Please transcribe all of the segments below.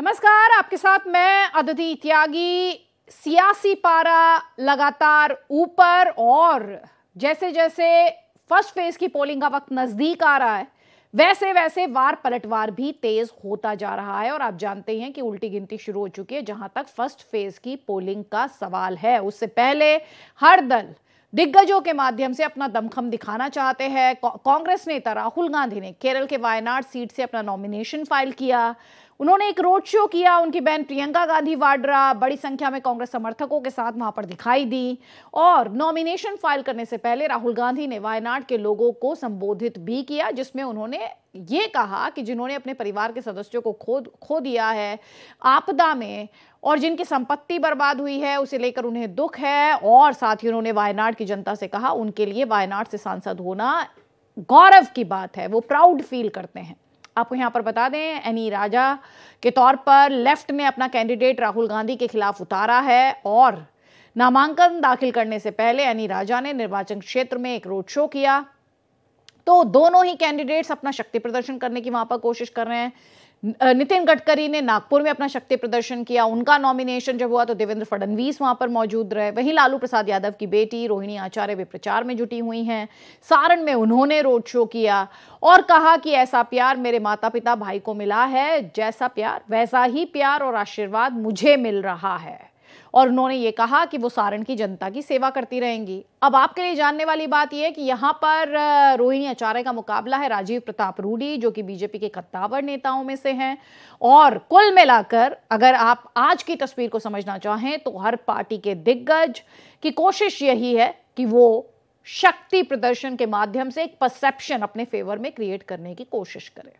नमस्कार, आपके साथ मैं अदिति त्यागी। सियासी पारा लगातार ऊपर और जैसे जैसे फर्स्ट फेज की पोलिंग का वक्त नजदीक आ रहा है वैसे वैसे वार पलटवार भी तेज होता जा रहा है। और आप जानते हैं कि उल्टी गिनती शुरू हो चुकी है जहां तक फर्स्ट फेज की पोलिंग का सवाल है। उससे पहले हर दल दिग्गजों के माध्यम से अपना दमखम दिखाना चाहते हैं। कांग्रेस नेता राहुल गांधी ने केरल के वायनाड सीट से अपना नॉमिनेशन फाइल किया। उन्होंने एक रोड शो किया। उनकी बहन प्रियंका गांधी वाड्रा बड़ी संख्या में कांग्रेस समर्थकों के साथ वहां पर दिखाई दी। और नॉमिनेशन फाइल करने से पहले राहुल गांधी ने वायनाड के लोगों को संबोधित भी किया, जिसमें उन्होंने ये कहा कि जिन्होंने अपने परिवार के सदस्यों को खो दिया है आपदा में और जिनकी संपत्ति बर्बाद हुई है, उसे लेकर उन्हें दुख है। और साथ ही उन्होंने वायनाड की जनता से कहा उनके लिए वायनाड से सांसद होना गौरव की बात है, वो प्राउड फील करते हैं। आपको यहां पर बता दें, एनी राजा के तौर पर लेफ्ट ने अपना कैंडिडेट राहुल गांधी के खिलाफ उतारा है। और नामांकन दाखिल करने से पहले एनी राजा ने निर्वाचन क्षेत्र में एक रोड शो किया। तो दोनों ही कैंडिडेट्स अपना शक्ति प्रदर्शन करने की वहां पर कोशिश कर रहे हैं। नितिन गडकरी ने नागपुर में अपना शक्ति प्रदर्शन किया। उनका नॉमिनेशन जब हुआ तो देवेंद्र फडणवीस वहां पर मौजूद रहे। वहीं लालू प्रसाद यादव की बेटी रोहिणी आचार्य भी प्रचार में जुटी हुई हैं। सारण में उन्होंने रोड शो किया और कहा कि ऐसा प्यार मेरे माता पिता भाई को मिला है, जैसा प्यार वैसा ही प्यार और आशीर्वाद मुझे मिल रहा है। और उन्होंने ये कहा कि वो सारण की जनता की सेवा करती रहेंगी। अब आपके लिए जानने वाली बात यह है कि यहाँ पर रोहिणी आचार्य का मुकाबला है राजीव प्रताप रूडी, जो कि बीजेपी के कद्दावर नेताओं में से हैं। और कुल मिलाकर अगर आप आज की तस्वीर को समझना चाहें तो हर पार्टी के दिग्गज की कोशिश यही है कि वो शक्ति प्रदर्शन के माध्यम से एक परसेप्शन अपने फेवर में क्रिएट करने की कोशिश करें।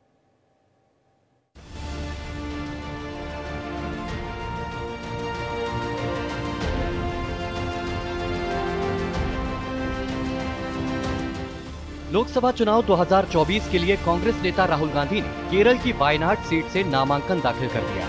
लोकसभा चुनाव 2024 के लिए कांग्रेस नेता राहुल गांधी ने केरल की वायनाड सीट से नामांकन दाखिल कर दिया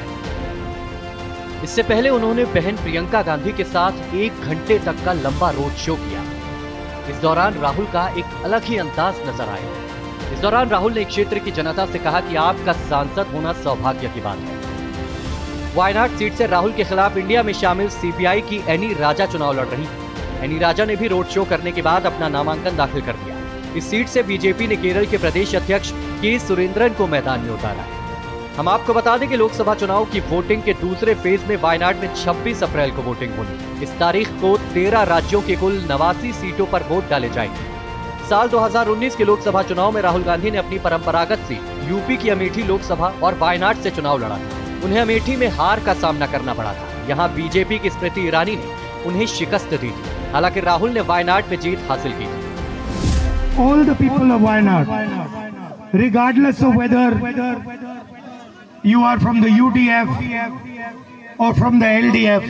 है। इससे पहले उन्होंने बहन प्रियंका गांधी के साथ 1 घंटे तक का लंबा रोड शो किया। इस दौरान राहुल का एक अलग ही अंदाज नजर आया। इस दौरान राहुल ने क्षेत्र की जनता से कहा कि आपका सांसद होना सौभाग्य की बात है। वायनाड सीट से राहुल के खिलाफ इंडिया में शामिल सीपीआई की एनी राजा चुनाव लड़ रही है। एनी राजा ने भी रोड शो करने के बाद अपना नामांकन दाखिल कर दिया। इस सीट से बीजेपी ने केरल के प्रदेश अध्यक्ष के सुरेंद्रन को मैदान में उतारा है। हम आपको बता दें कि लोकसभा चुनाव की वोटिंग के दूसरे फेज में वायनाड में 26 अप्रैल को वोटिंग होनी। इस तारीख को 13 राज्यों के कुल 89 सीटों पर वोट डाले जाएंगे। साल 2019 के लोकसभा चुनाव में राहुल गांधी ने अपनी परंपरागत सीट यूपी की अमेठी लोकसभा और वायनाड से चुनाव लड़ा था। उन्हें अमेठी में हार का सामना करना पड़ा था। यहाँ बीजेपी की स्मृति ईरानी ने उन्हें शिकस्त दी थी। हालांकि राहुल ने वायनाड में जीत हासिल की थी। All the people of Wayanad, regardless of whether you are from the UDF or from the LDF,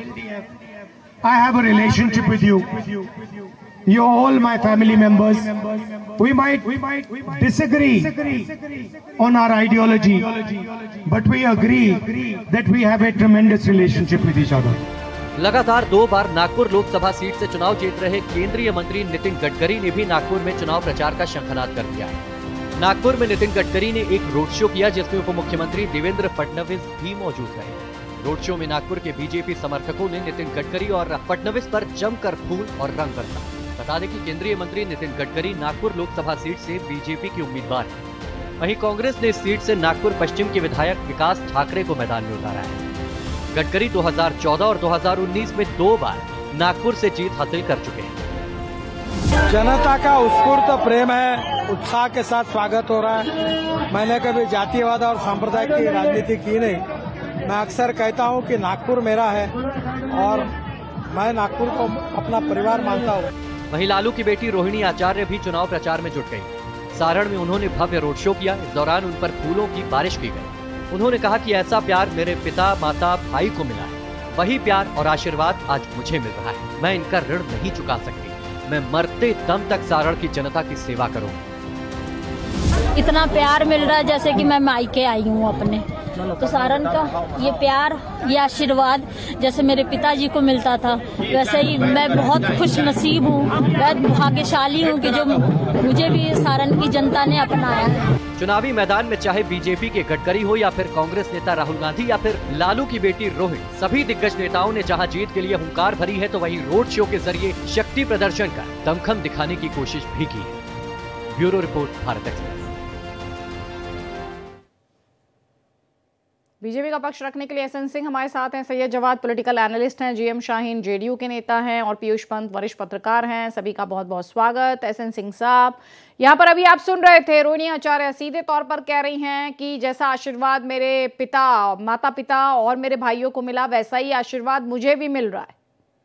I have a relationship with you. You're all my family members. We might disagree on our ideology, but we agree that we have a tremendous relationship with each other. लगातार 2 बार Nagpur Lok Sabha seat से चुनाव जीत रहे केंद्रीय मंत्री नितिन गडकरी ने भी नागपुर में चुनाव प्रचार का शंखनाद कर दिया है। नागपुर में नितिन गडकरी ने एक रोड शो किया जिसमें उप मुख्यमंत्री देवेंद्र फडणवीस भी मौजूद रहे। रोड शो में नागपुर के बीजेपी समर्थकों ने नितिन गडकरी और फडणवीस पर जमकर फूल और रंग बरसा। बता दें कि केंद्रीय मंत्री नितिन गडकरी नागपुर लोकसभा सीट से बीजेपी के उम्मीदवार है। वहीं कांग्रेस ने इस सीट से नागपुर पश्चिम के विधायक विकास ठाकरे को मैदान में उतारा है। गडकरी 2014 और 2019 में 2 बार नागपुर से जीत हासिल कर चुके हैं। जनता का उत्स्फूर्त प्रेम है, उत्साह के साथ स्वागत हो रहा है। मैंने कभी जातीयवाद और सांप्रदायिक की राजनीति की नहीं। मैं अक्सर कहता हूं कि नागपुर मेरा है और मैं नागपुर को अपना परिवार मानता हूं। वहीं लालू की बेटी रोहिणी आचार्य भी चुनाव प्रचार में जुट गई। सारण में उन्होंने भव्य रोड शो किया। इस दौरान उन पर फूलों की बारिश की गई। उन्होंने कहा कि ऐसा प्यार मेरे पिता माता भाई को मिला है, वही प्यार और आशीर्वाद आज मुझे मिल रहा है। मैं इनका ऋण नहीं चुका सकती। मैं मरते दम तक सारण की जनता की सेवा करूंगी। इतना प्यार मिल रहा है जैसे कि मैं मायके आई हूँ अपने। तो सारण का ये प्यार, ये आशीर्वाद जैसे मेरे पिताजी को मिलता था, वैसे ही मैं बहुत खुश नसीब हूँ, बहुत भाग्यशाली हूँ कि जो मुझे भी सारण की जनता ने अपनाया है। चुनावी मैदान में चाहे बीजेपी के गडकरी हो या फिर कांग्रेस नेता राहुल गांधी या फिर लालू की बेटी रोहिणी, सभी दिग्गज नेताओं ने जहां जीत के लिए हुंकार भरी है तो वहीं रोड शो के जरिए शक्ति प्रदर्शन कर दमखम दिखाने की कोशिश भी की है। Bureau report, Bharat express. BJP का पक्ष रखने के लिए एसएन सिंह हमारे साथ हैं। सैयद जवाद पॉलिटिकल एनालिस्ट हैं, जीएम शाहीन जेडीयू के नेता हैं और पीयूष पंत वरिष्ठ पत्रकार हैं। सभी का बहुत बहुत स्वागत। एसएन सिंह साहब, यहाँ पर अभी आप सुन रहे थे रोहिणी आचार्य सीधे तौर पर कह रही हैं कि जैसा आशीर्वाद मेरे माता पिता और मेरे भाइयों को मिला, वैसा ही आशीर्वाद मुझे भी मिल रहा है।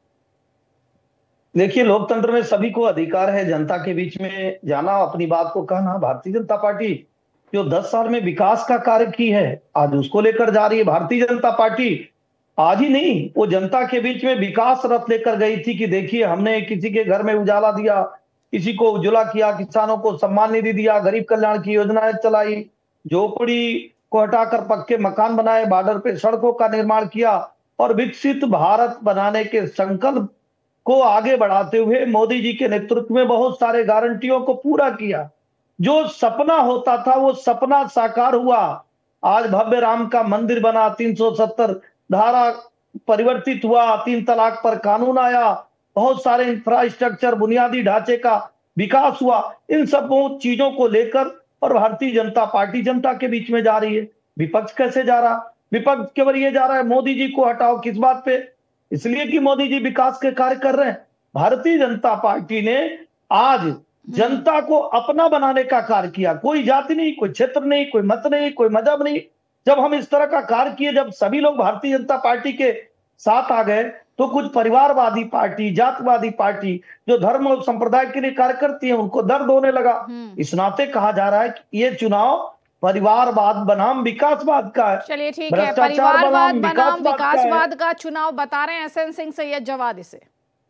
देखिए, लोकतंत्र में सभी को अधिकार है जनता के बीच में जाना, अपनी बात को कहना। भारतीय जनता पार्टी जो 10 साल में विकास का कार्य की है, आज उसको लेकर जा रही है। भारतीय जनता पार्टी आज ही नहीं, वो जनता के बीच में विकास रथ लेकर गई थी कि देखिए हमने किसी के घर में उजाला दिया, किसी को उज्ज्वला किया, किसानों को सम्मान निधि दिया, गरीब कल्याण की योजनाएं चलाई, झोपड़ी को हटाकर पक्के मकान बनाए, बॉर्डर पे सड़कों का निर्माण किया और विकसित भारत बनाने के संकल्प को आगे बढ़ाते हुए मोदी जी के नेतृत्व में बहुत सारे गारंटियों को पूरा किया। जो सपना होता था वो सपना साकार हुआ। आज भव्य राम का मंदिर बना, 370 धारा परिवर्तित हुआ, 3 तलाक पर कानून आया, बहुत सारे इंफ्रास्ट्रक्चर बुनियादी ढांचे का विकास हुआ। इन सब चीजों को लेकर और भारतीय जनता पार्टी जनता के बीच में जा रही है। विपक्ष कैसे जा रहा? विपक्ष केवल ये जा रहा है मोदी जी को हटाओ। किस बात पे? इसलिए कि मोदी जी विकास के कार्य कर रहे हैं। भारतीय जनता पार्टी ने आज जनता को अपना बनाने का कार्य किया। कोई जाति नहीं, कोई क्षेत्र नहीं, कोई मत नहीं, कोई मजहब नहीं। जब हम इस तरह का कार्य किए, जब सभी लोग भारतीय जनता पार्टी के साथ आ गए, तो कुछ परिवारवादी पार्टी, जातवादी पार्टी जो धर्म और संप्रदाय के लिए कार्य करती है, उनको दर्द होने लगा। इस नाते कहा जा रहा है कि ये चुनाव परिवारवाद बनाम विकासवाद का है। चलिए ठीक है, परिवारवाद बनाम विकासवाद का चुनाव बता रहे हैं एसएन सिंह। सैयद जवाद इसे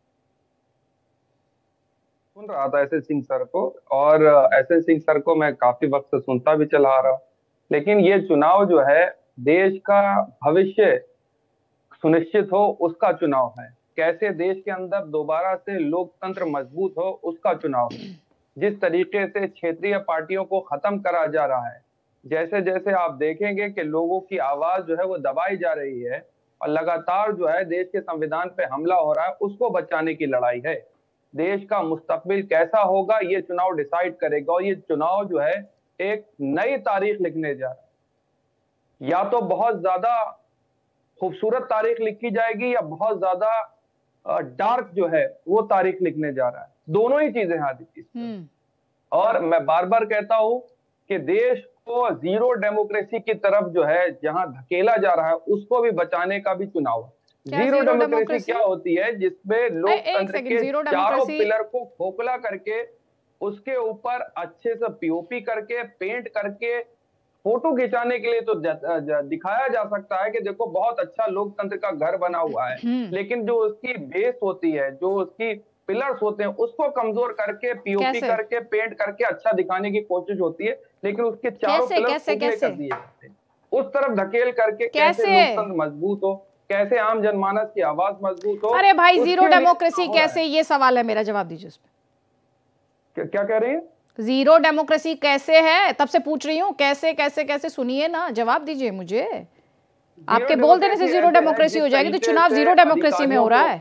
सुन रहा था एसएन सिंह सर को, और एसएन सिंह सर को मैं काफी वक्त से सुनता भी चला आ रहा हूँ। लेकिन ये चुनाव जो है देश का भविष्य सुनिश्चित हो उसका चुनाव है। कैसे देश के अंदर दोबारा से लोकतंत्र मजबूत हो उसका चुनाव है। जिस तरीके से क्षेत्रीय पार्टियों को खत्म करा जा रहा है, जैसे जैसे आप देखेंगे कि लोगों की आवाज जो है वो दबाई जा रही है और लगातार जो है देश के संविधान पे हमला हो रहा है, उसको बचाने की लड़ाई है। देश का मुस्तकबिल कैसा होगा ये चुनाव डिसाइड करेगा, और ये चुनाव जो है एक नई तारीख लिखने जा रहा है। या तो बहुत ज्यादा खूबसूरत तारीख लिखी जाएगी या बहुत ज्यादा डार्क जो है वो तारीख लिखने जा रहा है। दोनों ही चीजें हैं आदित्य। और मैं बार बार कहता हूं कि देश को जीरो डेमोक्रेसी की तरफ जो है जहां धकेला जा रहा है, उसको भी बचाने का भी चुनाव है। जीरो डेमोक्रेसी क्या होती है? जिसमें लोकतंत्र के चारों पिलर को खोखला करके उसके ऊपर अच्छे से पीओपी करके पेंट करके फोटो खिंचाने के लिए तो दिखाया जा सकता है कि देखो बहुत अच्छा लोकतंत्र का घर बना हुआ है, लेकिन जो उसकी बेस होती है, जो उसकी पिलर्स होते हैं, उसको कमजोर करके पीओपी करके पेंट करके अच्छा दिखाने की कोशिश होती है, लेकिन उसके चारों पिलर खोखले कर दिए जाते हैं। उस तरफ धकेल करके कैसे लोकतंत्र मजबूत हो, कैसे आम जनमानस की आवाज मजबूत हो। अरे भाई, जीरो डेमोक्रेसी कैसे, ये सवाल है मेरा, जवाब दीजिए उस पर। क्या कह रही है? जीरो डेमोक्रेसी कैसे है, तब से पूछ रही हूँ। कैसे कैसे कैसे, सुनिए ना, जवाब दीजिए मुझे। आपके बोल देने से जीरो डेमोक्रेसी हो जाएगी, तो चुनाव जीरो डेमोक्रेसी में हो रहा है।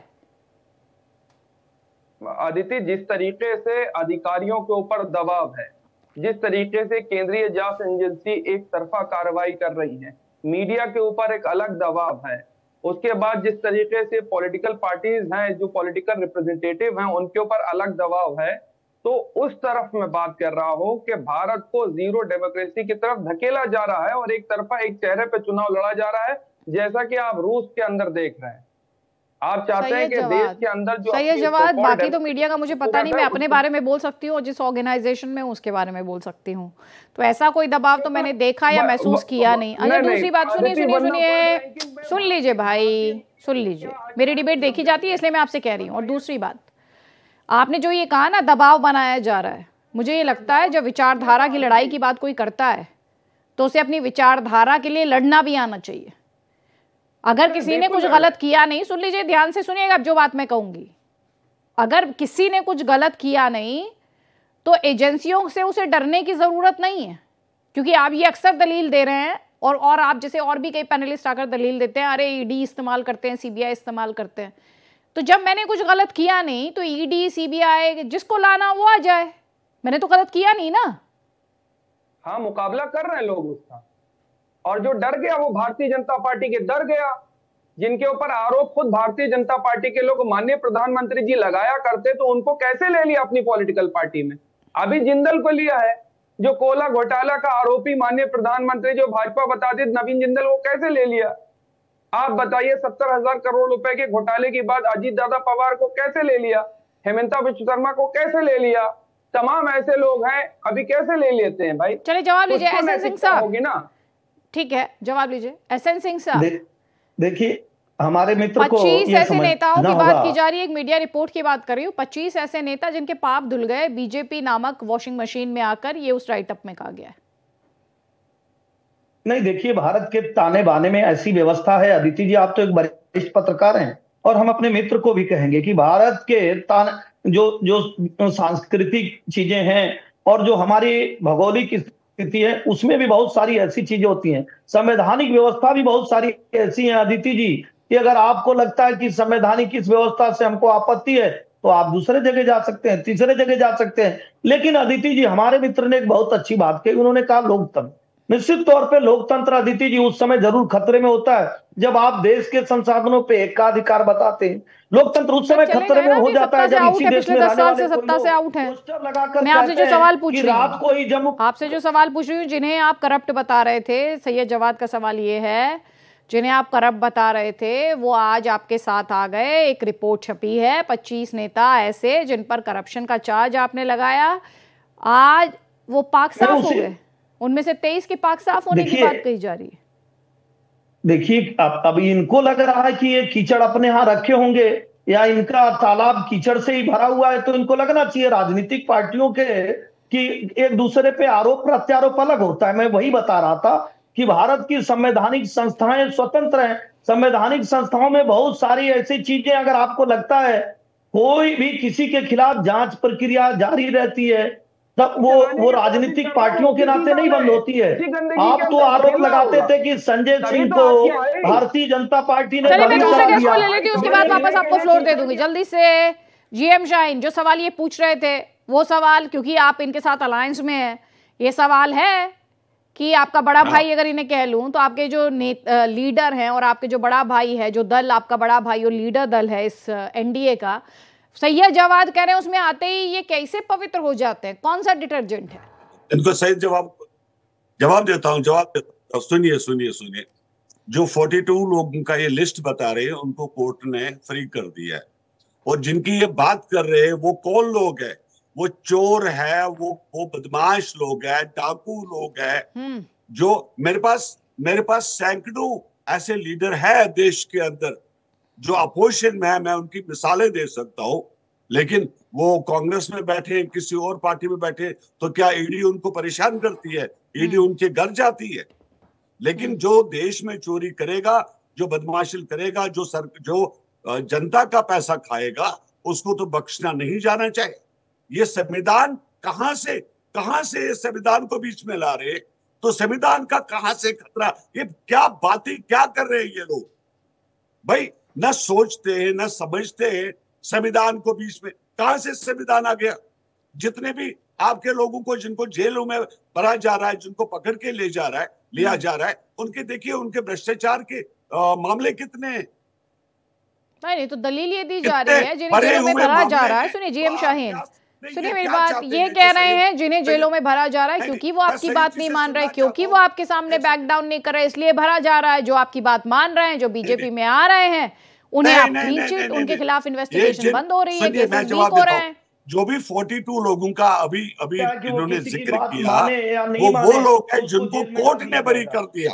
आदित्य, जिस तरीके से अधिकारियों के ऊपर दबाव है, जिस तरीके से केंद्रीय जांच एजेंसी एक तरफा कार्रवाई कर रही है, मीडिया के ऊपर एक अलग दबाव है, उसके बाद जिस तरीके से पॉलिटिकल पार्टीज हैं, जो पॉलिटिकल रिप्रेजेंटेटिव हैं, उनके ऊपर अलग दबाव है, तो उस तरफ मैं बात कर रहा हूं कि भारत को जीरो डेमोक्रेसी की तरफ धकेला जा रहा है और एक तरफा एक चेहरे पे चुनाव लड़ा जा रहा है, जैसा कि आप रूस के अंदर देख रहे हैं। आप चाहते हैं कि देश के अंदर जो सही है जवाब। बाकी तो मीडिया का मुझे पता नहीं, मैं अपने बारे में बोल सकती हूँ, जिस ऑर्गेनाइजेशन में उसके बारे में बोल सकती हूँ। तो ऐसा कोई दबाव तो मैंने देखा या महसूस किया नहीं। अच्छा, दूसरी बात सुनिए सुनिए सुनिए, सुन लीजिए भाई, सुन लीजिए, मेरी डिबेट देखी जाती है इसलिए मैं आपसे कह रही हूँ। और दूसरी बात, आपने जो ये कहा ना, दबाव बनाया जा रहा है, मुझे ये लगता है जब विचारधारा की लड़ाई की बात कोई करता है तो उसे अपनी विचारधारा के लिए लड़ना भी आना चाहिए। अगर किसी ने कुछ गलत किया नहीं, सुन लीजिए, ध्यान से सुनिएगा अब जो बात मैं कहूंगी, अगर किसी ने कुछ गलत किया नहीं तो एजेंसियों से उसे डरने की जरूरत नहीं है, क्योंकि आप ये अक्सर दलील दे रहे हैं और आप जैसे और भी कई पैनलिस्ट आकर दलील देते हैं, अरे ईडी इस्तेमाल करते हैं, सीबीआई इस्तेमाल करते हैं। तो जब मैंने कुछ गलत किया नहीं तो ईडी सीबीआई जिसको लाना वो आ जाए, मैंने तो गलत किया नहीं ना। हाँ, मुकाबला कर रहे हैं लोग उसका, और जो डर गया वो भारतीय जनता पार्टी के डर गया, जिनके ऊपर आरोप खुद भारतीय जनता पार्टी के लोग माननीय प्रधानमंत्री जी लगाया करते, तो उनको कैसे ले लिया अपनी पॉलिटिकल पार्टी में। अभी जिंदल को लिया है, जो कोयला घोटाला का आरोपी माननीय प्रधानमंत्री जो भाजपा बताते नवीन जिंदल, वो कैसे ले लिया। आप बताइए, 70,000 करोड़ रुपए के घोटाले के बाद अजीत दादा पवार को कैसे ले लिया, हेमंता विश्व शर्मा को कैसे ले लिया, तमाम ऐसे लोग हैं, अभी कैसे ले लेते हैं भाई। चलिए जवाब लीजिए एसएन सिंह साहब। होगी ना, ठीक है, जवाब लीजिए एसएन सिंह साहब। देखिए, हमारे मित्र को 25 ऐसे नेताओं की बात की जा रही है, एक मीडिया रिपोर्ट की बात कर रही हूँ, 25 ऐसे नेता जिनके पाप धुल गए बीजेपी नामक वॉशिंग मशीन में आकर, ये उस राइटअप में कहा गया है। नहीं, देखिए, भारत के ताने बाने में ऐसी व्यवस्था है। अदिति जी, आप तो एक वरिष्ठ पत्रकार हैं, और हम अपने मित्र को भी कहेंगे कि भारत के ताने जो सांस्कृतिक चीजें हैं और जो हमारी भौगोलिक स्थिति है, उसमें भी बहुत सारी ऐसी चीजें होती हैं। संवैधानिक व्यवस्था भी बहुत सारी ऐसी है अदिति जी, कि अगर आपको लगता है कि संवैधानिक इस व्यवस्था से हमको आपत्ति है तो आप दूसरे जगह जा सकते हैं, तीसरे जगह जा सकते हैं। लेकिन अदिति जी, हमारे मित्र ने एक बहुत अच्छी बात कही, उन्होंने कहा लोकतंत्र। निश्चित तौर पे लोकतंत्र अदिति जी उस समय जरूर खतरे में होता है जब आप देश के संसाधनों पे एकाधिकार बताते हैं। लोकतंत्र उस समय खतरे में हो जाता है जब इसी देश में रहने वाले सत्ता से आउट है। लगाकर मैं आपसे जो सवाल पूछ रही हूँ, रात को ही जम्मू आपसे जो सवाल पूछ रही हूँ, जिन्हें आप करप्ट बता रहे थे, सैयद जवाद का सवाल ये है, जिन्हें आप करप्ट बता रहे थे वो आज आपके साथ आ गए। एक रिपोर्ट छपी है, 25 नेता ऐसे जिन पर करप्शन का चार्ज आपने लगाया, आज वो पाक साफ हो गए। उनमें से 23 के पाक साफ होने की बात कही जा रही है। देखिए, अब इनको लग रहा है कि ये कीचड़ अपने यहाँ रखे होंगे या इनका तालाब कीचड़ से ही भरा हुआ है, तो इनको लगना चाहिए राजनीतिक पार्टियों के कि एक दूसरे पे आरोप प्रत्यारोप अलग होता है। मैं वही बता रहा था कि भारत की संवैधानिक संस्थाएं स्वतंत्र हैं। संवैधानिक संस्थाओं में बहुत सारी ऐसी चीजें, अगर आपको लगता है कोई भी किसी के खिलाफ जांच प्रक्रिया जारी रहती है, तब वो राजनीतिक पार्टियों के नाते नहीं बंद होती है। आप तो आरोप लगाते थे कि संजय सिंह को भारतीय जनता पार्टी ने मैं दूसरे केस को ले लेती हूँ, उसके बाद वापस आपको फ्लोर दे दूंगी। जल्दी से जीएम शाहीन, जो सवाल ये पूछ रहे थे वो सवाल, क्योंकि आप इनके साथ अलायंस में हैं, ये सवाल है कि आपका बड़ा भाई, अगर इन्हें कह लूं तो आपके जो लीडर हैं और आपके जो बड़ा भाई है, जो दल आपका बड़ा भाई और लीडर दल है इस एनडीए का, सैयद जवाद कह रहे हैं उसमें आते ही ये कैसे पवित्र हो जाते हैं, कौन सा डिटर्जेंट है? इनको सही जवाब देता हूं। सुनिए, जो 42 लोगों का ये लिस्ट बता रहे हैं उनको कोर्ट ने फ्री कर दिया है, और जिनकी ये बात कर रहे हैं वो कौन लोग हैं? वो चोर है, वो बदमाश लोग हैं, डाकू लोग हैं। जो मेरे पास सैकड़ों ऐसे लीडर है देश के अंदर जो अपोजिशन में है, मैं उनकी मिसालें दे सकता हूं। लेकिन वो कांग्रेस में बैठे, किसी और पार्टी में बैठे, तो क्या ईडी उनको परेशान करती है? ईडी उनके घर जाती है? लेकिन जो देश में चोरी करेगा, जो बदमाशी करेगा, जो जनता का पैसा खाएगा, उसको तो बख्शना नहीं जाना चाहिए। ये संविधान कहां से संविधान को बीच में ला रहे? तो संविधान का कहां से खतरा? ये क्या बातें क्या कर रहे हैं ये लोग भाई? न सोचते हैं, न समझते हैं। संविधान को बीच में कहां से संविधान आ गया? जितने भी आपके लोगों को जिनको जेलों में भरा जा रहा है, जिनको पकड़ के लिया जा रहा है, उनके देखिए उनके भ्रष्टाचार के मामले कितने हैं। नहीं, तो दलील ये दी जा रही है जिन्हें जेलों में भरा जा रहा है। सुनिए जीएम शाहीन, सुनिए मेरी बात, ये कह रहे हैं जिन्हें जेलों में भरा जा रहा है क्योंकि वो आपकी बात नहीं मान रहे, क्योंकि वो आपके सामने बैक डाउन नहीं कर रहे, इसलिए भरा जा रहा है। जो आपकी बात मान रहे हैं, जो बीजेपी में आ रहे हैं, उन्हें आप क्लीन, उनके खिलाफ इन्वेस्टिगेशन बंद हो रही है, केसेस लीक हो रहे हैं। जो भी 42 लोगों का अभी इन्होंने जिक्र किया, वो लोग हैं जिनको कोर्ट ने बरी कर दिया।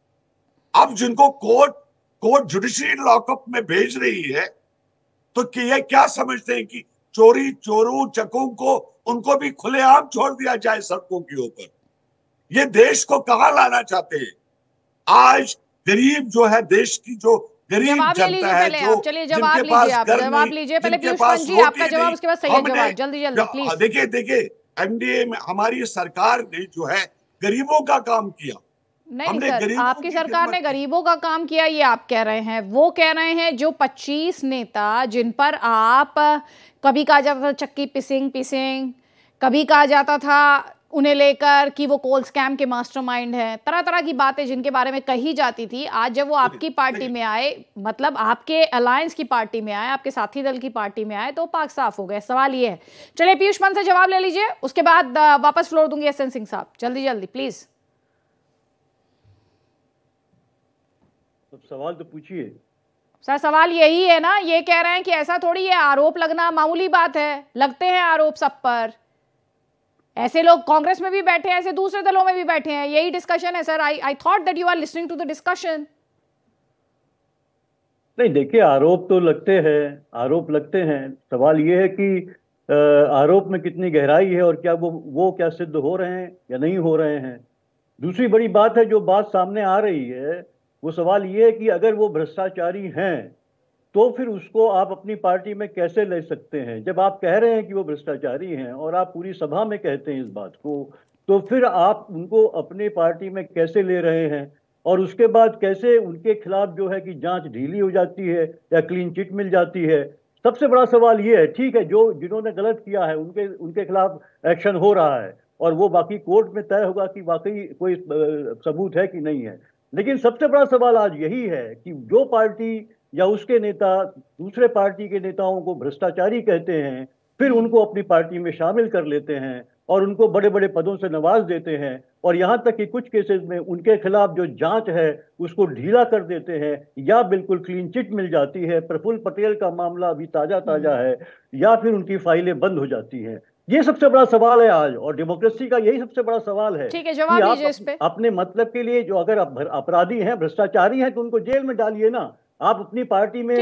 अब जिनको कोर्ट जुडिशरी लॉकअप में भेज रही है, तो ये क्या समझते हैं कि चोरों चकों को उनको भी खुलेआम छोड़ दिया जाए सड़कों के ऊपर? ये देश को कहां लाना चाहते हैं? आज गरीब जो है, देश की जो गरीब जनता है, जो चलिए जवाब लीजिए, आप जवाब लीजिए पहले पीयूष पंत जी, आपका जवाब, उसके बाद सैयद जवाब, जल्दी जल्दी प्लीज। देखिए एनडीए में हमारी सरकार ने जो है गरीबों का काम किया। नहीं सर, आपकी सरकार ने गरीबों का काम किया ये आप कह रहे हैं, वो कह रहे हैं जो 25 नेता जिन पर आप कभी कहा जाता था चक्की पिसिंग, कभी कहा जाता था उन्हें लेकर कि वो कोल स्कैम के मास्टरमाइंड हैं, तरह तरह की बातें जिनके बारे में कही जाती थी, आज जब वो आपकी पार्टी में आए, मतलब आपके अलायंस की पार्टी में आए, आपके साथी दल की पार्टी में आए, तो पाक साफ हो गए। सवाल ये है, चलिए पीयूष पंत से जवाब ले लीजिए, उसके बाद वापस फ्लोर दूंगी एसएन सिंह साहब, जल्दी जल्दी प्लीज। सवाल तो पूछिए सर। सवाल यही है ना, ये कह रहे हैं कि ऐसा थोड़ी है, आरोप लगना मामूली बात है, लगते हैं आरोप सब पर, ऐसे लोग कांग्रेस में भी बैठे हैं, ऐसे दूसरे दलों में भी बैठे हैं, यही डिस्कशन है sir. I thought that you are listening to the discussion. नहीं, देखिए आरोप तो लगते हैं, सवाल ये है कि आरोप में कितनी गहराई है और क्या वो क्या सिद्ध हो रहे हैं या नहीं हो रहे हैं। दूसरी बड़ी बात है, जो बात सामने आ रही है, वो सवाल ये है कि अगर वो भ्रष्टाचारी हैं तो फिर उसको आप अपनी पार्टी में कैसे ले सकते हैं। जब आप कह रहे हैं कि वो भ्रष्टाचारी हैं और आप पूरी सभा में कहते हैं इस बात को, तो फिर आप उनको अपनी पार्टी में कैसे ले रहे हैं और उसके बाद कैसे उनके खिलाफ जो है कि जांच ढीली हो जाती है या क्लीन चिट मिल जाती है। सबसे बड़ा सवाल ये है, ठीक है, जिन्होंने गलत किया है उनके खिलाफ एक्शन हो रहा है और वो बाकी कोर्ट में तय होगा कि वाकई कोई सबूत है कि नहीं है। लेकिन सबसे बड़ा सवाल आज यही है कि जो पार्टी या उसके नेता दूसरे पार्टी के नेताओं को भ्रष्टाचारी कहते हैं, फिर उनको अपनी पार्टी में शामिल कर लेते हैं और उनको बड़े बड़े पदों से नवाज देते हैं और यहाँ तक कि कुछ केसेस में उनके खिलाफ जो जांच है उसको ढीला कर देते हैं या बिल्कुल क्लीन चिट मिल जाती है। प्रफुल्ल पटेल का मामला अभी ताजा है, या फिर उनकी फाइलें बंद हो जाती हैं। ये सबसे बड़ा सवाल है आज, और डेमोक्रेसी का यही सबसे बड़ा सवाल है। ठीक है, जवाब दीजिए इस पे। अपने मतलब के लिए जो अगर अपराधी हैं, भ्रष्टाचारी हैं, तो उनको जेल में डालिए ना। आप अपनी पार्टी में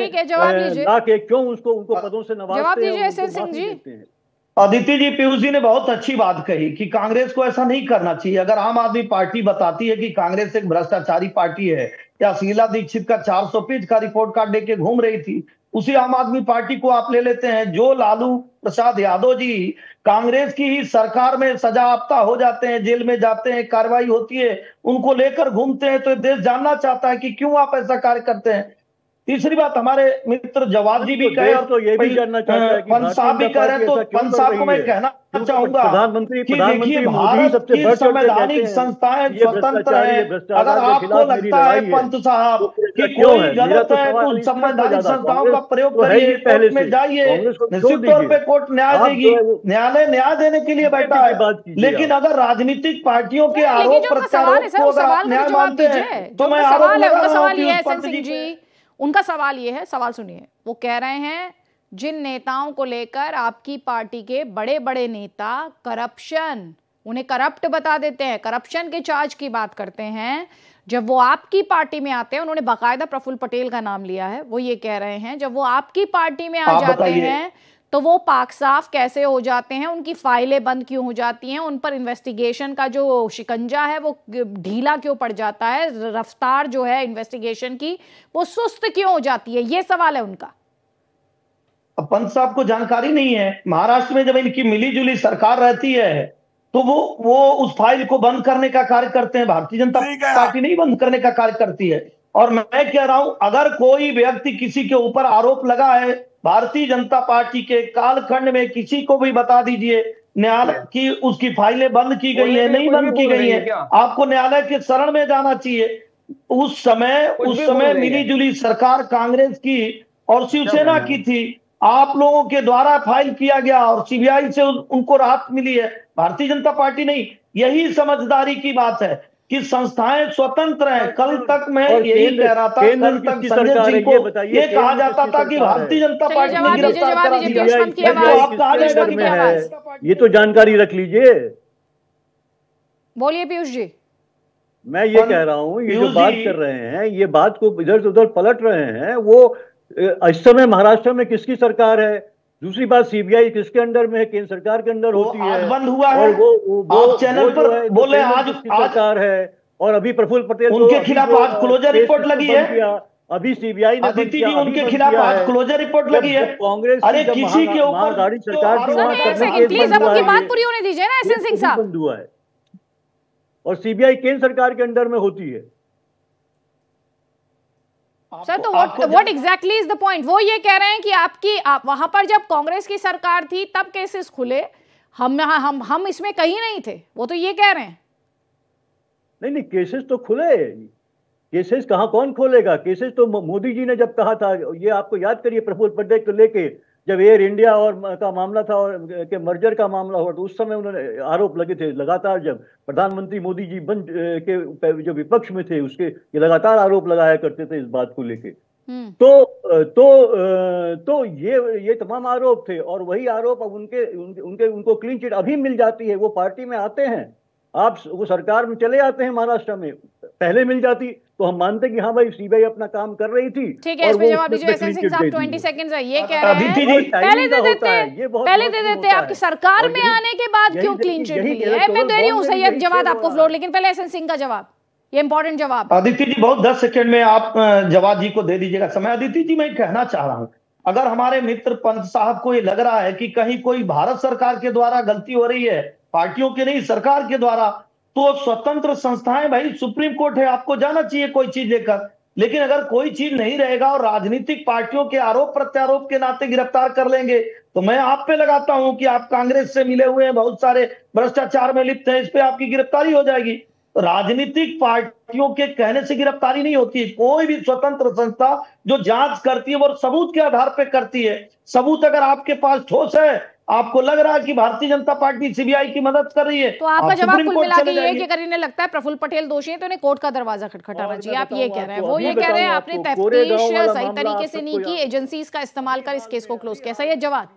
लाके क्यों उनको पदों से नवाजते हैं? एसएन सिंह जी। अदिति जी, पीयूष जी ने बहुत अच्छी बात कही कि कांग्रेस को ऐसा नहीं करना चाहिए। अगर आम आदमी पार्टी बताती है कि कांग्रेस एक भ्रष्टाचारी पार्टी है, या शीला दीक्षित का 400 पेज का रिपोर्ट कार्ड लेके घूम रही थी, उसी आम आदमी पार्टी को आप ले लेते हैं। जो लालू प्रसाद यादव जी कांग्रेस की ही सरकार में सजायाफ्ता हो जाते हैं, जेल में जाते हैं, कार्रवाई होती है, उनको लेकर घूमते हैं, तो देश जानना चाहता है कि क्यों आप ऐसा कार्य करते हैं। तीसरी बात, हमारे मित्र जवाब जी भी कहे, तो ये भी जानना चाहता है कि पंत साहब भी कह रहे हैं, तो पंत साहब को मैं कहना चाहूंगा कि देखिए, भारत की संवैधानिक संस्थाएं स्वतंत्र है। अगर आपको लगता है पंत साहब कि कोई गलत है तो संवैधानिक संस्थाओं का प्रयोग करिए, कोर्ट में जाइए, निश्चित तौर पे कोर्ट न्याय देगी। न्यायालय न्याय देने के लिए बैठा है। लेकिन अगर राजनीतिक पार्टियों के आरोप प्रत्यारोप को अगर आप न्याय मानते हैं, तो मैं आरोप लगा रहा हूं। उनका सवाल ये है, सवाल सुनिए, वो कह रहे हैं जिन नेताओं को लेकर आपकी पार्टी के बड़े बड़े नेता करप्शन, उन्हें करप्ट बता देते हैं, करप्शन के चार्ज की बात करते हैं, जब वो आपकी पार्टी में आते हैं, उन्होंने बाकायदा प्रफुल्ल पटेल का नाम लिया है, वो ये कह रहे हैं जब वो आपकी पार्टी में आ जाते हैं तो वो पाक साफ कैसे हो जाते हैं, उनकी फाइलें बंद क्यों हो जाती हैं, उन पर इन्वेस्टिगेशन का जो शिकंजा है वो ढीला क्यों पड़ जाता है, रफ्तार जो है इन्वेस्टिगेशन की वो सुस्त क्यों हो जाती है, ये सवाल है उनका। अब पंत साहब को जानकारी नहीं है। महाराष्ट्र में जब इनकी मिलीजुली सरकार रहती है तो वो उस फाइल को बंद करने का कार्य करते हैं, भारतीय जनता पार्टी नहीं बंद करने का कार्य करती है। और मैं कह रहा हूं, अगर कोई व्यक्ति किसी के ऊपर आरोप लगा है, भारतीय जनता पार्टी के कालखंड में किसी को भी बता दीजिए न्यायालय की उसकी फाइलें बंद की गई है, नहीं बंद की गई है, आपको न्यायालय के शरण में जाना चाहिए। उस समय मिलीजुली सरकार कांग्रेस की और शिवसेना की थी, आप लोगों के द्वारा फाइल किया गया और सीबीआई से उनको राहत मिली है, भारतीय जनता पार्टी नहीं। यही समझदारी की बात है कि संस्थाएं स्वतंत्र हैं। कल तक मैं यही कह रहा था, कल तक संजय सिंह को ये कहा जाता था कि भारतीय जनता पार्टी ने गिरफ्तार करा दिया। ये तो जानकारी रख लीजिए। बोलिए पीयूष जी। मैं ये कह रहा हूँ, ये जो बात कर रहे हैं, ये बात को इधर से उधर पलट रहे हैं। वो इस समय महाराष्ट्र में किसकी सरकार है? दूसरी बात, सीबीआई किसके अंडर में है? केंद्र सरकार के अंडर होती है। आज बंद हुआ है, और वो आप चैनल पर बोले आज सरकार है, और अभी प्रफुल्ल पटेल उनके खिलाफ आज क्लोजर रिपोर्ट लगी है। अभी सीबीआई ने अदिति जी उनके खिलाफ आज क्लोजर रिपोर्ट लगी है। कांग्रेस अरे किसी के ऊपर गाड़ी सरकार प्लीज अब उनकी बात पूरी होने दीजिए ना एसएन सिंह साहब। बंद हुआ है और सीबीआई केंद्र सरकार के अंडर में होती है। सर तो what exactly is the point? वो ये कह रहे हैं कि आप वहां पर जब कांग्रेस की सरकार थी तब केसेस खुले, हम इसमें कहीं नहीं थे, वो तो ये कह रहे हैं। नहीं, केसेस तो खुले। केसेस कहाँ, कौन खोलेगा? केसेस तो मोदी जी ने जब कहा था, ये आपको याद करिए, प्रफुल्ल पटेल को लेके जब एयर इंडिया और का मामला था और के मर्जर का मामला हुआ, तो उस समय उन्होंने आरोप लगे थे लगातार। जब प्रधानमंत्री मोदी जी बन के जो विपक्ष में थे, उसके ये लगातार आरोप लगाया करते थे इस बात को लेके। तो ये तमाम आरोप थे, और वही आरोप अब उनको क्लीन चिट अभी मिल जाती है। वो पार्टी में आते हैं, आप वो सरकार में चले आते हैं महाराष्ट्र में, पहले मिल जाती तो हम मानते कि हाँ भाई सीबीआई अपना काम कर रही थी। ठीक है, इस पे जवाब दीजिए एसएन सिंह साहब। 20 सेकंड्स है, ये कह रहे हैं पहले दे देते आपकी सरकार में आने के बाद क्यों क्लीन चिट मिली है? मैं दे रही हूँ सैयद जवाद आपको फ्लोर, लेकिन पहले एसएन सिंह का जवाब, ये इंपॉर्टेंट जवाब। अदिति जी बहुत 10 सेकंड में आप जवाद जी को दे दीजिएगा समय। अदिति जी मैं कहना चाह रहा हूँ, अगर हमारे मित्र पंत साहब को ये लग रहा है कि कहीं कोई भारत सरकार के द्वारा गलती हो रही है, पार्टियों के नहीं सरकार के द्वारा, तो स्वतंत्र संस्थाएं, भाई सुप्रीम कोर्ट है, आपको जाना चाहिए कोई चीज लेकर। लेकिन अगर कोई चीज नहीं रहेगा और राजनीतिक पार्टियों के आरोप प्रत्यारोप के नाते गिरफ्तार कर लेंगे, तो मैं आप पे लगाता हूं कि आप कांग्रेस से मिले हुए हैं, बहुत सारे भ्रष्टाचार में लिप्त हैं, इस पे आपकी गिरफ्तारी हो जाएगी। राजनीतिक पार्टियों के कहने से गिरफ्तारी नहीं होती है। कोई भी स्वतंत्र संस्था जो जांच करती है वो सबूत के आधार पर करती है। सबूत अगर आपके पास ठोस है, आपको लग रहा है कि भारतीय जनता पार्टी सीबीआई की मदद कर रही है, तो आपका जवाब कुल मिला के ये कि करीने लगता है प्रफुल्ल पटेल दोषी है, तो उन्हें कोर्ट का दरवाजा खटखटाना चाहिए। आप ये कह रहे हैं, वो ये कह रहे हैं आपने तफ्तीश सही तरीके से नहीं की, एजेंसीज का इस्तेमाल कर इस केस को क्लोज किया। सही है जवाब।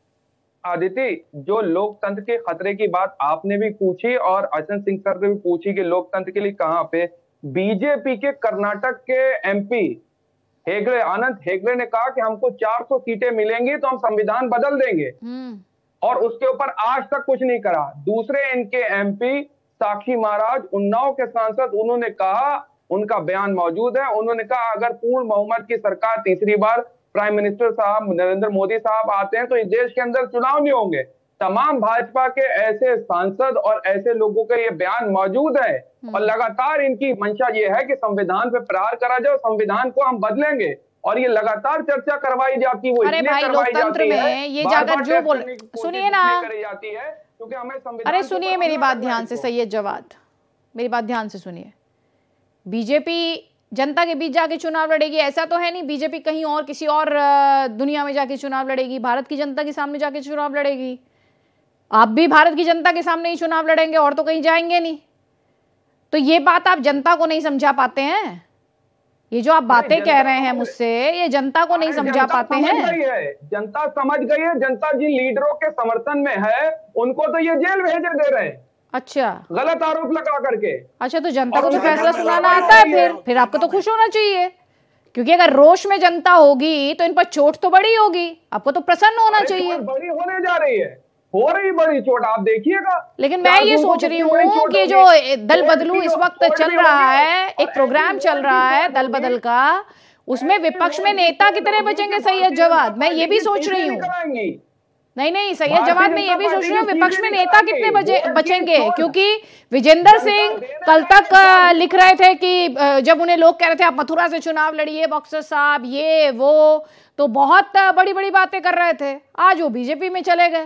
आदिति, जो लोकतंत्र के खतरे की बात आपने भी पूछी और एसएन सिंह सर ने भी पूछी कि लोकतंत्र के लिए कहां पे, बीजेपी के कर्नाटक के एमपी हेगड़े, आनंद हेगड़े ने कहा कि हमको 400 सीटें मिलेंगी तो हम संविधान बदल देंगे, और उसके ऊपर आज तक कुछ नहीं करा। दूसरे इनके एमपी साक्षी महाराज, उन्नाव के सांसद, उन्होंने कहा, उनका बयान मौजूद है, उन्होंने कहा अगर पूर्ण बहुमत की सरकार तीसरी बार प्राइम मिनिस्टर साहब नरेंद्र मोदी साहब आते हैं तो इस देश के अंदर चुनाव नहीं होंगे। तमाम भाजपा के ऐसे सांसद और ऐसे लोगों का ये बयान मौजूद है, और लगातार इनकी मंशा ये है कि संविधान पे प्रहार करा जाए, संविधान को हम बदलेंगे, और ये लगातार चर्चा करवाई जाती है। वो अरे भाई लोकतंत्र में ये जाकर जो बोल, सुनिए ना, जाती है क्योंकि हमें संविधान, अरे सुनिए मेरी बात ध्यान से सैयद जवाद, मेरी बात ध्यान से सुनिए। बीजेपी जनता के बीच जाके चुनाव लड़ेगी ऐसा तो है नहीं। बीजेपी कहीं और किसी और दुनिया में जाके चुनाव लड़ेगी, भारत की जनता के सामने जाके चुनाव लड़ेगी। आप भी भारत की जनता के सामने ही चुनाव लड़ेंगे और तो कहीं जाएंगे नहीं। तो ये बात आप जनता को नहीं समझा पाते हैं। ये जो आप बातें कह रहे हैं मुझसे, ये जनता को नहीं समझा पाते हैं। जनता समझ गई है। जनता जिन लीडरों के समर्थन में है उनको तो ये जेल भेजे दे रहे हैं। अच्छा, गलत आरोप लगा करके। अच्छा, तो जनता को तो फैसला सुनाना आता है, फिर आपको तो खुश होना चाहिए, क्योंकि अगर रोष में जनता होगी तो इन पर चोट तो बड़ी होगी, आपको तो प्रसन्न होना चाहिए। बड़ी होने जा रही है, हो रही बड़ी चोट, आप देखिएगा। लेकिन मैं ये सोच रही हूँ कि जो दल बदलू इस वक्त चल रहा है, एक प्रोग्राम चल रहा है दल बदल का, उसमें विपक्ष में नेता कितने बचेंगे? सैयद जवाद, मैं ये भी सोच रही हूँ। नहीं सैयद जवाद, मैं ये भी सोच रही हूँ विपक्ष में नेता कितने बचेंगे, क्योंकि विजेंद्र सिंह कल तक लिख रहे थे कि जब उन्हें लोग कह रहे थे आप मथुरा से चुनाव लड़िए बॉक्सर साहब, ये वो, तो बहुत बड़ी बड़ी बातें कर रहे थे। आज वो बीजेपी में चले गए।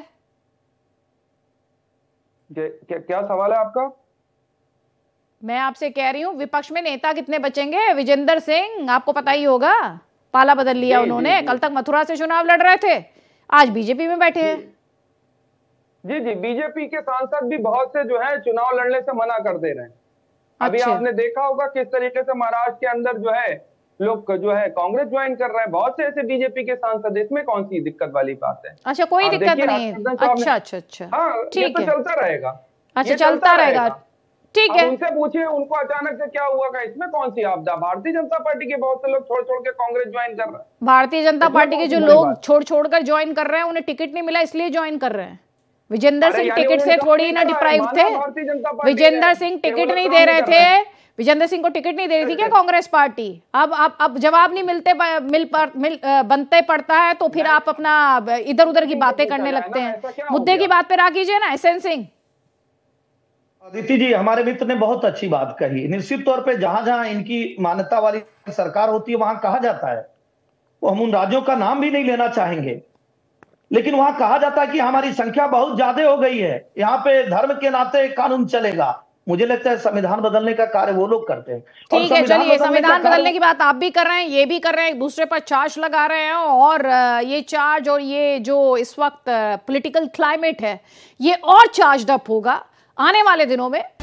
क्या सवाल है आपका? मैं आपसे कह रही हूँ विपक्ष में नेता कितने बचेंगे? विजेंद्र सिंह आपको पता ही होगा, पाला बदल लिया उन्होंने। कल तक मथुरा से चुनाव लड़ रहे थे, आज बीजेपी में बैठे हैं। जी, बीजेपी के सांसद भी बहुत से जो है चुनाव लड़ने से मना कर दे रहे हैं। अभी आपने देखा होगा किस तरीके से महाराष्ट्र के अंदर जो है लोग जो है कांग्रेस ज्वाइन कर रहे हैं, बहुत से ऐसे बीजेपी के सांसद। इसमें कौन सी दिक्कत वाली बात है? अच्छा, कोई दिक्कत नहीं है। अच्छा, हाँ, ठीक है, तो चलता रहेगा। अच्छा, चलता रहेगा। ठीक है, उनसे पूछिए उनको अचानक से क्या हुआ, इसमें कौन सी आपदा? भारतीय जनता पार्टी के बहुत से लोग छोड़ छोड़ के कांग्रेस ज्वाइन कर रहे हैं। भारतीय जनता पार्टी के जो लोग छोड़ छोड़ कर ज्वाइन कर रहे हैं उन्हें टिकट नहीं मिला इसलिए ज्वाइन कर रहे हैं। विजेंद्र सिंह टिकट से थोड़ी ना डिप्राइव थे, विजेंद्र सिंह टिकट नहीं दे रहे थे, विजेंद्र सिंह को टिकट नहीं दे रही थी क्या कांग्रेस पार्टी? अब जवाब नहीं बनते पड़ता है तो फिर आप अपना इधर उधर की बातें करने लगते हैं। मुद्दे की बात पे रख कीजिए ना एसएन सिंह। अदिति जी, हमारे मित्र ने बहुत अच्छी बात कही। निश्चित तौर पे जहां जहां इनकी मान्यता वाली सरकार होती है वहां कहा जाता है, वो हम उन राज्यों का नाम भी नहीं लेना चाहेंगे, लेकिन वहां कहा जाता है कि हमारी संख्या बहुत ज्यादा हो गई है, यहाँ पे धर्म के नाते कानून चलेगा। मुझे लगता है संविधान बदलने का कार्य वो लोग करते हैं। ठीक है, चलिए संविधान बदलने की बात आप भी कर रहे हैं, ये भी कर रहे हैं, एक दूसरे पर चार्ज लगा रहे हैं, और ये चार्ज और ये जो इस वक्त पॉलिटिकल क्लाइमेट है ये और चार्ज अप होगा आने वाले दिनों में।